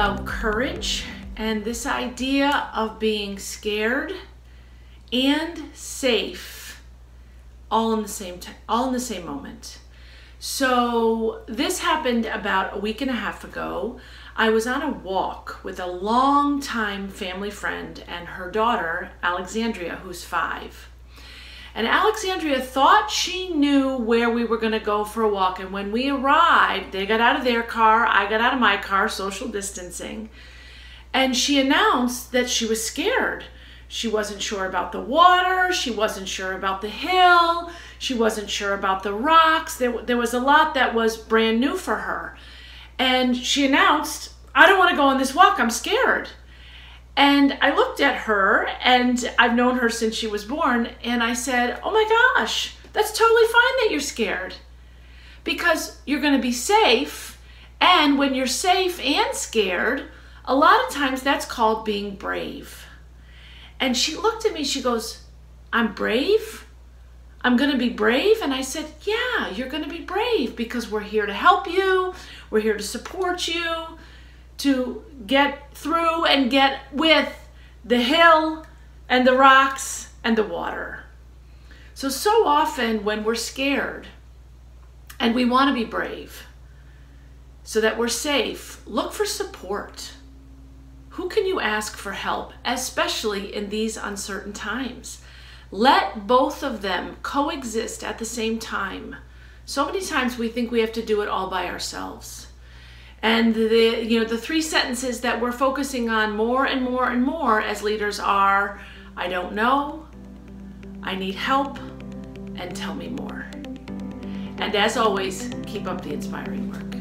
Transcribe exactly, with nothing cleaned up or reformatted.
about courage and this idea of being scared and safe all in the same time, all in the same moment. So this happened about a week and a half ago. I was on a walk with a longtime family friend and her daughter, Alexandria, who's five. And Alexandria thought she knew where we were going to go for a walk. And when we arrived, they got out of their car, I got out of my car, social distancing. And she announced that she was scared. She wasn't sure about the water. She wasn't sure about the hill. She wasn't sure about the rocks. There, there was a lot that was brand new for her. And she announced, I don't want to go on this walk. I'm scared. And I looked at her, and I've known her since she was born, and I said, oh my gosh, that's totally fine that you're scared, because you're going to be safe. And when you're safe and scared, a lot of times that's called being brave. And she looked at me, she goes, I'm brave? I'm going to be brave? And I said, yeah, you're going to be brave, because we're here to help you. We're here to support you, to get through and get with the hill and the rocks and the water. So, so often when we're scared and we want to be brave so that we're safe, look for support. Who can you ask for help, especially in these uncertain times? Let both of them coexist at the same time. So many times we think we have to do it all by ourselves. And the, you know, the three sentences that we're focusing on more and more and more as leaders are, I don't know, I need help, and tell me more. And as always, keep up the inspiring work.